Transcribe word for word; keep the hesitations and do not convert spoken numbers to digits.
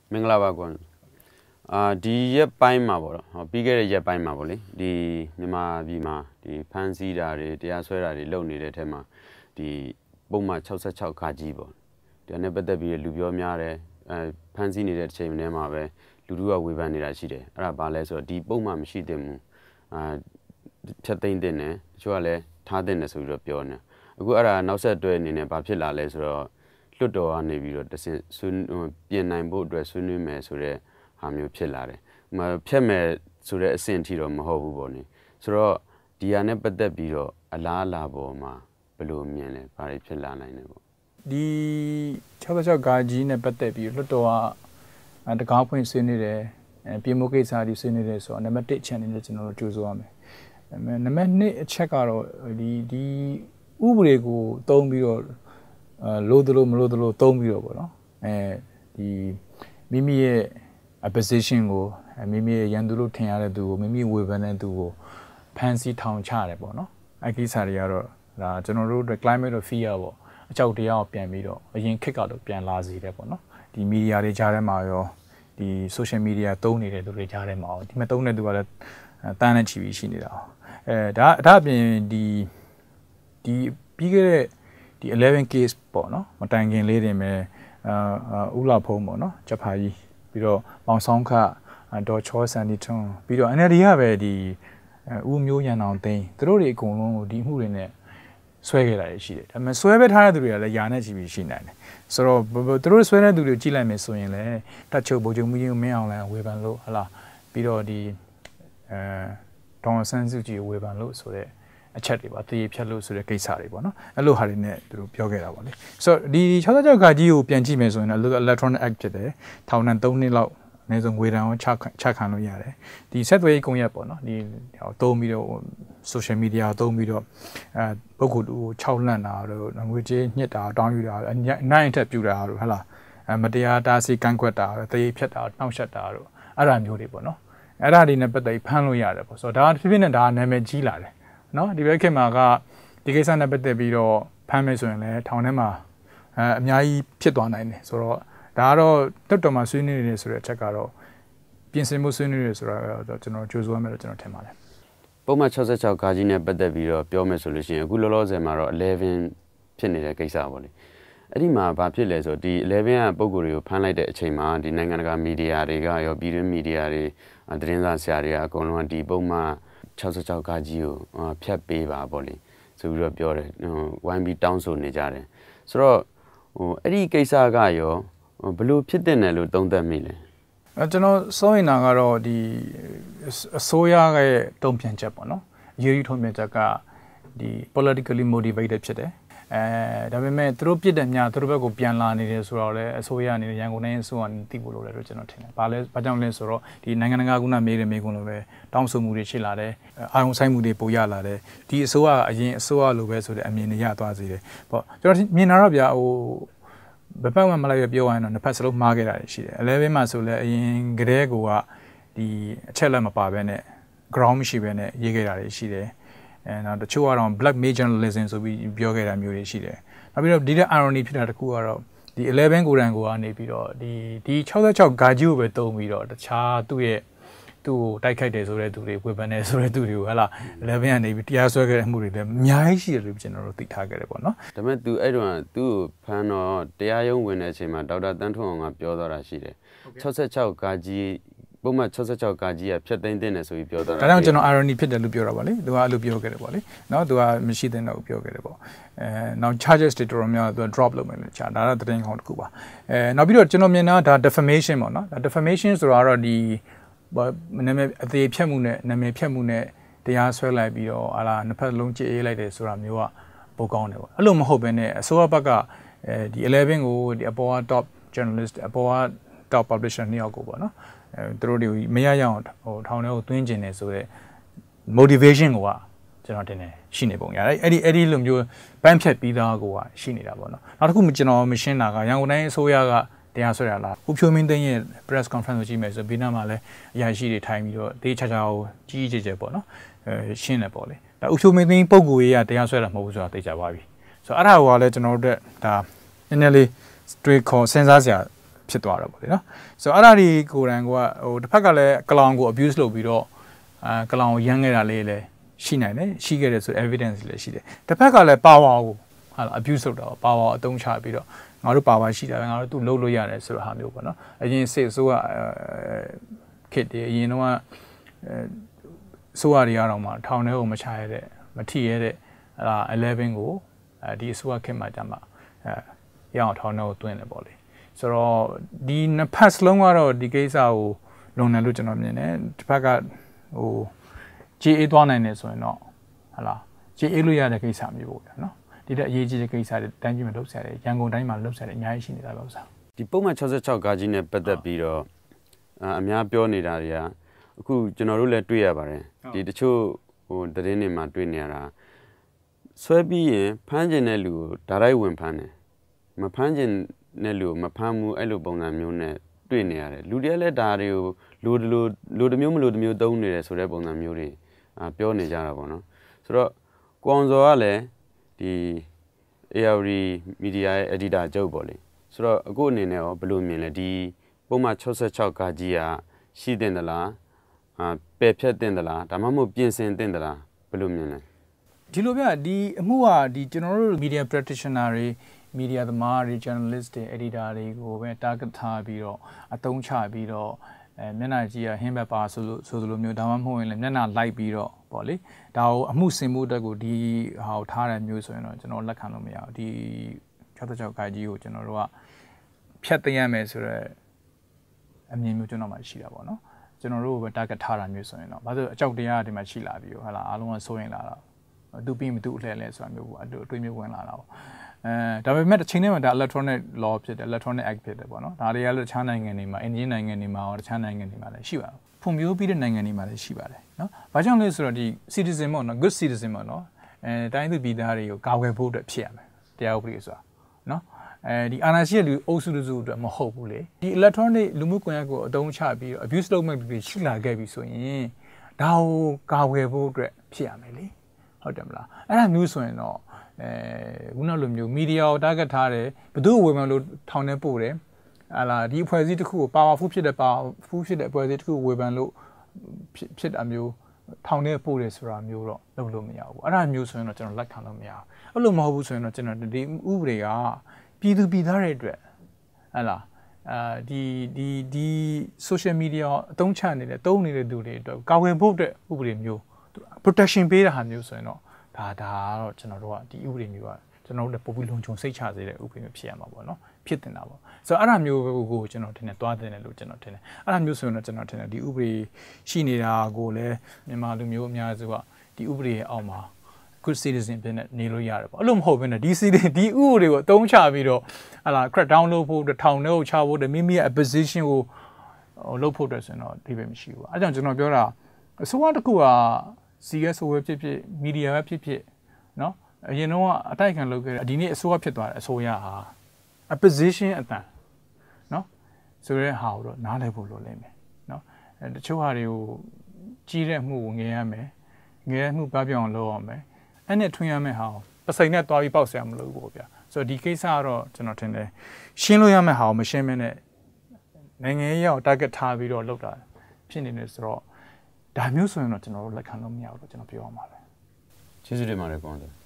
မင်္ဂလာပါကွာအာဒီရက်ပိုင်းမှာပေါ့နော်ပြီးခဲ့တဲ့ရက်ပိုင်းမှာပေါ့လေဒီမြန်မာပြည်မှာဒီဖန်စီတာတွေတရားစွဲတာတွေလုပ်နေတဲ့ထဲမှာဒီပုံမှန်၆၆ခါကြီးပေါ့ဒီနဲ့ပတ်သက်ပြီးလူပြောများတယ်အဲဖန်စီနေတဲ့ချိန်ထဲမှာပဲလူတို့ကဝေဖန်နေတာရှိတယ်အဲ့ဒါဘာလဲဆိုတော့ဒီပုံမှန်မရှိသင့်ဘူးအာဖြတ်သိမ်းတဲ့နဲ့တချို့ကလည်းထားတဲ့နဲ့ဆိုပြီးတော့ပြောနေအခုအဲ့ဒါနောက်ဆက်တွဲအနေနဲ့ဘာဖြစ်လာလဲဆိုတော့လွတ်တော်ကနေပြီးတော့တစင်ဆွေးပြင်နိုင်ဖို့အတွက်ဆွေးနွေးမယ်ဆိုတဲ့ဟာမျိုးဖြစ်လာတယ်။မဖြတ်မယ်ဆိုတဲ့အဆင့်အထိတော့မဟုတ်ဘူးပေါ့နိ။ဆိုတော့ဒီဟာနဲ့ပတ်သက်ပြီးတော့အလားအလာပေါ်မှာဘယ်လိုမြင်လဲ။ဘာတွေဖြစ်လာနိုင်လဲပေါ့။ဒီ၆၆ဂါကြီးနဲ့ပတ်သက်ပြီးလွတ်တော်ကတကားဖွင့်ဆွေးနွေးတယ်။ပြည်မှုကိစ္စတွေဆွေးနွေးတယ်ဆိုတော့နံပါတ်တစ်အချက်အနေနဲ့ကျွန်တော်တို့ကြိုးစားရမယ်။နံပါတ်နှစ်အချက်ကတော့ဒီဒီဥပဒေကိုသုံးပြီးတော့အဲလို့တလို့မလို့တလို့သုံးပြီးတော့ပေါ့နော်အဲဒီမိမိရဲ့ opposition ကိုမိမိရဲ့ရန်သူလို့ထင်ရတဲ့သူကိုမိမိဝေဖန်တဲ့သူကိုဖန်ဆီးထောင်ချတယ်ပေါ့နော်အဲကိစ္စတွေကတော့ဒါကျွန်တော်တို့ climate of fear ပေါ့အကြောက်တရားကိုပြန်ပြီးတော့အရင်ခက်ကတော့ပြန်လာစေတယ်ပေါ့နော်ဒီ media တွေကြားထဲမှာရောဒီ social media သုံးနေတဲ့သူတွေကြားထဲမှာရောဒီမှာသုံးတဲ့သူကလည်းတန်းနဲ့ချီပြီးရှိနေတာအဲဒါဒါအပြင်ဒီဒီပြီးခဲ့တဲ့ဒီeleven case ပေါ့နော်မတိုင်ခင်လေးတင်ပဲအာဥလာဖုံးပေါ့နော်ချက်ဖာကြီးပြီးတော့မောင်ဆောင်ခဒေါ်ချောဆန်ဒီထွန်းပြီးတော့ N L D ကပဲဒီဦးမျိုးရန်အောင်သိန်းသူတို့တွေအကုန်လုံးကိုဒီမှုတွေနဲ့ဆွဲခဲ့တာရှိတယ်ဒါပေမဲ့ဆွဲပဲထားတဲ့သူတွေကလည်းယာနဲ့ချီပြီးရှိနိုင်တယ်ဆိုတော့သူတို့ဆွဲတဲ့သူတွေကြည့်လိုက်မယ်ဆိုရင်လည်းတက်ချုပ်ဗိုလ်ချုပ်မှုကြီးကိုမင်းအောင်လှိုင်ဝေဖန်လို့ဟလာပြီးတော့ဒီအဲဒေါ်ဆန်းစုကြည်ဝေဖန်လို့ဆိုတဲ့အချက်တွေပါတည်ဖြတ်လို့ဆိုတဲ့ကိစ္စတွေပေါ့နော်အဲ့လိုဟာတွေနဲ့သူတို့ပြောခဲ့တာပေါ့လေဆိုတော့ဒီ၆၆ခါကြီးကိုပြန်ကြည့်မယ်ဆိုရင်လည်း electronic act ဖြစ်တယ်ထောင်ဒဏ်သုံးနှစ်လောက်အနည်းဆုံးငွေဒဏ်ကိုချချခံလို့ရတယ်ဒီဆက်သွယ်ရေးကွန်ရက်ပေါ့နော်ဒီသုံးပြီးတော့ social media သုံးပြီးတော့အဲပုဂ္ဂိုလ်တူကိုခြောက်လန့်တာတို့ငွေကြေးညှစ်တာတောင်းယူတာနိုင်ထက်ပြူတာတို့ဟလာမတရားတားဆီးကန့်ကွက်တာတည်ဖြတ်တာနှောက်ယှက်တာတို့အဲ့ဒါမျိုးတွေပေါ့နော်အဲ့ဒါတွေနဲ့ပတ်သက်ဖမ်းလို့ရတယ်ပေါ့ဆိုတော့ဒါဖြစ်ဖြစ်နဲ့ဒါနာမည်ကြီးလာတယ်နော်ဒီဘက်ခေတ်မှာကဒီကိစ္စနဲ့ပတ်သက်ပြီးတော့ဖမ်းမယ်ဆိုရင်လည်းထောင်ထဲမှာအဲအများကြီးဖြစ်သွားနိုင်တယ်ဆိုတော့ဒါကတော့တော်တော်မှဆွေးနွေးနေတယ်ဆိုတဲ့အချက်ကတော့ပြင်ဆင်မှုဆွေးနွေးနေတယ်ဆိုတော့ကျွန်တော်ကြိုးစားမယ်လို့ကျွန်တော်ထင်ပါတယ်ပုံမှန်၆၆ခါကြီးနဲ့ပတ်သက်ပြီးတော့ပြောမယ်ဆိုလို့ရှိရင်အခုလောလောဆယ်မှာတော့elevenဖြစ်နေတဲ့ကိစ္စပေါ့လေအဲ့ဒီမှာဘာဖြစ်လဲဆိုဒီelevenကပုံကိုယ်တွေကိုဖမ်းလိုက်တဲ့အချိန်မှာဒီနိုင်ငံတကာမီဒီယာတွေကရောပြည်တွင်းမီဒီယာတွေသတင်းစာဆရာတွေကအကုန်လုံးကဒီပုံမှန်၆၆ခါကြီးကိုဖြတ်ပေးပါပေါ့လေဆိုပြီးတော့ပြောတယ်ဝိုင်းပြီးတောင်းဆိုနေကြတယ်ဆိုတော့ဟိုအဲ့ဒီကိစ္စကရောဘလို့ဖြစ်တဲ့နယ်လို့သုံးသပ်မိလဲအဲကျွန်တော်စိုးရင်တာကတော့ဒီအစိုးရရဲ့တုံ့ပြန်ချက်ပေါ့နော်အရေးကြီးထုံးပြန်ချက်ကဒီ politically motivated ဖြစ်တယ်အဲဒါပေမဲ့သူတို့ပြစ်တဲ့များသူတို့ဘက်ကိုပြန်လာနေတယ်ဆိုတော့လည်းအစိုးရအနေနဲ့ရန်ကုန်တိုင်းအစိုးရအနေနဲ့သိဖို့လိုတယ်လို့ကျွန်တော်ထင်တယ်။ဘာလဲဘာကြောင့်လဲဆိုတော့ဒီနိုင်ငံတကာကမေးတယ်မေးခွန်းလိုပဲတောင်းဆိုမှုတွေရှိလာတယ်။အာရုံစိုက်မှုတွေပိုရလာတယ်။ဒီအစိုးရအရင်အစိုးရလိုပဲဆိုတဲ့အမြင်တွေရသွားစေတယ်။ပေါ့ကျွန်တော်မြင်တာတော့ဗျာဟိုဘယ်ဘက်မှမလိုက်ရပြောရရင်တော့နှစ်ဖက်စလုံးမှားခဲ့တာရှိတယ်။ eleven မှာဆိုလည်းအရင်ကတည်းကဒီအချက်လက်မပါဘဲနဲ့ ground မရှိဘဲနဲ့ရေးခဲ့တာရှိတယ်။အဲနောက်တချို့ကတော့ black major journalism ဆိုပြီးပြောခဲ့တာမျိုးတွေရှိတယ်။နောက်ပြီးတော့ဒီတဲ့ irony ဖြစ်တာတခုကတော့ဒီelevenကိုရန်ကိုကနေပြီးတော့ဒီဒီ၆၆ဂါကြီးကိုပဲတုံးပြီးတော့တခြားသူ့ရဲ့သူ့ကိုတိုက်ခိုက်တယ်ဆိုတဲ့သူတွေဝေဖန်တယ်ဆိုတဲ့သူတွေကိုဟလာelevenကနေပြီးတရားစွဲခဲ့တဲ့မှုတွေလည်းအများကြီးရှိတယ်လို့ကျွန်တော်တို့သိထားခဲ့တယ်ပေါ့နော်။ဒါပေမဲ့ तू အဲ့တော့ तू ကိုဖမ်းတော့တရားရုံးဝင်တဲ့အချိန်မှာဒေါက်တာတန်းထွန်းအောင်ကပြောသွားတာရှိတယ်။၆၆ဂါကြီးပုံမှန်၆၆ဂါကြီးကဖြတ်သိမ်းတဲ့နယ်ဆိုပြီးပြောသွားတာဒါကြောင့်ကျွန်တော် irony ဖြစ်တယ်လို့ပြောတာပါလေသူကအဲ့လိုပြောခဲ့တယ်ပေါ့လေနော်သူကမရှိတဲ့တော့ပြောခဲ့တယ်ပေါ့အဲနောက် charges တွေတော်တော်များသူက drop လုပ်မယ်လို့ချာဒါတော့တင်ကောင်းတစ်ခုပါအဲနောက်ပြီးတော့ကျွန်တော်မြင်တာဒါ defamation ပေါ့နော်ဒါ defamation ဆိုတာကတော့ဒီနာမည်အသေးဖြတ်မှုနဲ့နာမည်ဖြတ်မှုနဲ့တရားစွဲလိုက်ပြီးတော့ဟာလာနှစ်ဖက်လုံးကြည့်အေးလိုက်တယ်ဆိုတာမျိုးကပိုကောင်းတယ်ပေါ့အဲ့လိုမဟုတ်ဘဲနဲ့အစိုးရဘက်ကအဲဒီelevenကိုဒီအပေါ်က top journalist အပေါ်က top publisher နှစ်ယောက်ကိုပေါ့နော်အဲသူတို့တွေမရရအောင်ဟိုထောင်ထဲကိုသွင်းကျင်နေဆိုတဲ့ motivation ကိုကကျွန်တော်တင်နေရှိနေပုံရတယ်အဲ့ဒီအဲ့ဒီလိုမျိုးပန်းဖြတ်ပြီးသားကိုကရှိနေတာပေါ့နော်နောက်တစ်ခုကျွန်တော်မရှင်းတာကရန်ကုန်တိုင်းအစိုးရကတရားစွဲရလားဦးဖြိုးမင်းသိန်းရဲ့ press conference ကိုကြည့်မယ်ဆိုပြီးနောက်မှာလည်းအရာရှိတွေထိုင်ပြီးတော့တေးချာချာကိုကြီးကြီးကျယ်ကျယ်ပေါ့နော်အဲရှင်းတယ်ပေါ့လေဒါဦးဖြိုးမင်းသိန်းပုံကိုရေးကတရားစွဲတာမဟုတ်ဘူးဆိုတာသိကြပါပြီဆိုတော့အဲ့ဒါကလည်းကျွန်တော်တို့ဒါနည်းနည်းလေးတွေးခေါ်စဉ်းစားစရာဖြစ်သွားတော့ပေါ့လေနော်ဆိုတော့အဲ့ဒါတွေကိုယ်တိုင်ကဟိုတစ်ဖက်ကလည်းကလောင်ကို abuse လုပ်ပြီးတော့အာကလောင်ကိုရမ်းခဲ့တာလေးလည်းရှိနိုင်တယ်ရှိခဲ့တယ်ဆို evidence လည်းရှိတယ်တစ်ဖက်ကလည်း power ကိုဟာ abuse လုပ်တာ power အသုံးချပြီးတော့ငါတို့ power ရှိတာပဲငါတို့သူ့လုပ်လို့ရတယ်ဆိုတော့ဟာမျိုးပေါ့နော်အရင်စစ်ဆိုးကခစ်တယ်အရင်တော့အဲဆိုးရတွေကတော့မှထောင်ထဲကိုမချရတဲ့မထိရတဲ့အဲ့ဒါelevenကိုအဲဒီအဆိုးကခစ်မှကြမှာအဲရအောင်ထောင်ထဲကိုတွင်းတယ်ပေါ့လေဆိုတော့ဒီနှစ်ဖက်စလုံးကတော့ဒီကိစ္စကိုလုံတယ်လို့ကျွန်တော်မြင်တယ်တစ်ဖက်ကဟိုကြေးအေးသွားနိုင်တယ်ဆိုရင်တော့ဟလာကြေးအေးလို့ရတဲ့ကိစ္စမျိုးပေါ့ဗျာနော်ဒီတဲ့အရေးကြီးတဲ့ကိစ္စတွေတိုင်းပြည်မှာလုပ်ဆရာတယ်ရန်ကုန်တိုင်းမှာလုပ်ဆရာတယ်အများကြီးရှိနေတာပဲဥစားဒီပုံမှန်sixty-sixဂါကြီးနဲ့ပတ်သက်ပြီးတော့အများပြောနေတာတွေကအခုကျွန်တော်တို့လည်းတွေ့ရပါတယ်ဒီတချို့ဟိုသတင်းတွေမှာတွေ့နေရတာဆွဲပြီးရင်ဖမ်းကျင်တဲ့လူကိုဒါရိုက်ဝင်ဖမ်းတယ်မဖမ်းကျင်တဲ့လူကိုမဖမ်းဘူးအဲ့လိုပုံစံမျိုးနဲ့တွေ့နေရတယ်လူတွေကလည်းဒါတွေကိုလိုလိုလိုတစ်မျိုးမလိုတစ်မျိုးသုံးနေတယ်ဆိုတဲ့ပုံစံမျိုးတွေအာပြောနေကြတာပေါ့နော်ဆိုတော့ကိုအောင်စောကလည်းဒီ A R D Media ရဲ့ editor ချုပ်ပေါ့လေဆိုတော့အခုအနေနဲ့ရောဘယ်လိုမြင်လဲဒီပုံမှန်sixty-sixဂါကြီးကရှိတင်သလားအာပယ်ဖြတ်တင်သလားဒါမှမဟုတ်ပြင်ဆင်တင်သလားဘယ်လိုမြင်လဲဒီလိုပြဒီအမှုကဒီကျွန်တော်တို့ media practitioner တွေ media သမားတွေ journalist တွေ editor တွေကိုပဲ target ထားပြီးတော့အသုံးချပြီးတော့အဲမျက်နှာကြီးကဟင်းဘက်ပါဆိုလို့ဆိုလိုမျိုးဒါမှမဟုတ်ရင်လည်းမျက်နှာလိုက်ပြီးတော့ပေါ့လေဒါကိုအမှုစင်မှုတက်ကိုဒီဟာကိုထားတဲ့မျိုးဆိုရင်တော့ကျွန်တော်လက်ခံလို့မရဘူးဒီsixty-sixဂါကြီးကိုကျွန်တော်တို့ကဖြတ်သိမ်းရမယ်ဆိုတော့အမြင်မျိုးကျွန်တော်မှရှိတာပေါ့နော်ကျွန်တော်တို့ပဲ target ထားတာမျိုးဆိုရင်တော့ဘာလို့အကြောက်တရားဒီမှာရှိလာပြီးဟာလာအားလုံးကစိုးရင်လာတာသူပြီးမသူအလှည့်လဲဆိုတာမျိုးပေါ့အတွေ့မျိုးဝင်လာတာပေါ့အဲဒါပေမဲ့တစ်ချိန်တည်းမှာဒါ electronic law ဖြစ်တယ် electronic act ဖြစ်တယ်ပေါ့နော်ဒါတွေကလည်းတခြားနိုင်ငံတွေမှာအင်ဒီနိုင်ငံတွေမှာရောတခြားနိုင်ငံတွေမှာလည်းရှိပါတယ်ဖွံ့ဖြိုးပြီးတဲ့နိုင်ငံတွေမှာလည်းရှိပါတယ်နော်ဘာကြောင့်လဲဆိုတော့ဒီ citizen ပေါ့နော် good citizen ပေါ့နော်အဲတိုင်းသူပြည်သားတွေကိုကာကွယ်ဖို့အတွက်ဖြစ်ရမယ်တရားဥပဒေဆိုတာနော်အဲဒီအာဏာရှိတဲ့လူအုပ်စုစုအတွက်မဟုတ်ဘူးလေဒီ electronic လူမှုကွန်ရက်ကိုအသုံးချပြီးတော့ abuse လုပ်မဲ့လူတွေရှိလာခဲ့ပြီဆိုရင်ဒါကိုကာကွယ်ဖို့အတွက်ဖြစ်ရမယ်လေဟုတ်တယ်မလားအဲ့ဒါမျိုးဆိုရင်တော့အဲခုနလိုမျိုး media ကို target ထားတယ်ဘယ်သူ့ဝေဖန်လို့ထောင်ထဲပို့တယ်ဟာလာဒီအဖွဲ့အစည်းတစ်ခုကို powerful ဖြစ်တဲ့ powerful ဖြစ်တဲ့အဖွဲ့အစည်းတစ်ခုကိုဝေဖန်လို့ဖြစ်တာမျိုးထောင်ထဲပို့တယ်ဆိုတာမျိုးတော့လုပ်လို့မရဘူးအဲ့ဒါမျိုးဆိုရင်တော့ကျွန်တော်လက်ခံလို့မရဘူးအဲ့လိုမဟုတ်ဘူးဆိုရင်တော့ကျွန်တော်ဒီဥပဒေကပြည်သူပြည်သားတွေအတွက်ဟာလာအာဒီဒီဒီ social media အသုံးချနေတဲ့တုံးနေတဲ့သူတွေအတွက်ကာကွယ်ဖို့အတွက်ဥပဒေမျိုး protection ပေးတာဟာမျိုးဆိုရင်တော့ဒါဒါကတော့ကျွန်တော်တို့ကဒီဥပဒေမျိုးကကျွန်တော်တို့လည်းပုံပြီးလုံခြုံစိတ်ချစေတဲ့ဥပဒေမျိုးဖြစ်ရမှာပေါ့နော်ဖြစ်တင်တာပေါ့ဆိုတော့အဲ့ဒါမျိုးကိုကျွန်တော်ထင်တယ်တွားတင်တယ်လို့ကျွန်တော်ထင်တယ်အဲ့ဒါမျိုးဆိုရင်တော့ကျွန်တော်ထင်တယ်ဒီဥပဒေရှိနေတာကိုလည်းမြန်မာလူမျိုးအများစုကဒီဥပဒေရဲ့အောက်မှာ good citizen ဖြစ်နေနေလို့ရတယ်ပေါ့အဲ့လိုမဟုတ်ဘဲနဲ့ဒီ citizen ဒီဥပဒေကိုအသုံးချပြီးတော့ဟာလာ crack down လုပ်ဖို့ထောင်ထဲကိုချဖို့မိမိရဲ့ opposition ကိုလုပ်ဖို့အတွက်ဆိုရင်တော့ဒီပဲမရှိဘူးအဲ့ကြောင့်ကျွန်တော်ပြောတာအစိုးရတစ်ခုက C S O ပဲဖြစ်ဖြစ် media ပဲဖြစ်ဖြစ်နော်အရင်တော့အတိုက်ခံလုပ်ခဲ့တယ်ဒီနေ့အစိုးရဖြစ်သွားတယ်အစိုးရဟာ opposition အတန်နော်ဆိုရဲဟာတော့နားလည်ဖို့လိုလိမ့်မယ်နော်အဲတချို့ဟာတွေကိုကြီးတဲ့မှုကိုငယ်ရမယ်ငယ်မှုပြပြောင်းလုပ်ရမယ်အဲ့နဲ့ထွင်ရမယ်ဟာပစိန်နဲ့တွားပြီးပေါက်ဆရာမလို့ပေါ့ဗျာဆိုတော့ဒီကိစ္စကတော့ကျွန်တော်ထင်တယ်ရှင်းလို့ရမယ်ဟာကိုမရှင်းမနဲ့နိုင်ငံရေးရောက် target ထားပြီးတော့လုပ်တာဖြစ်နေတယ်ဆိုတော့ဒါမျိုးဆိုရင်တော့ကျွန်တော်တို့လက်ခံလို့မရဘူးလို့ကျွန်တော်ပြောရမှာပဲကျေးဇူးတင်ပါတယ်ကောင်းတယ်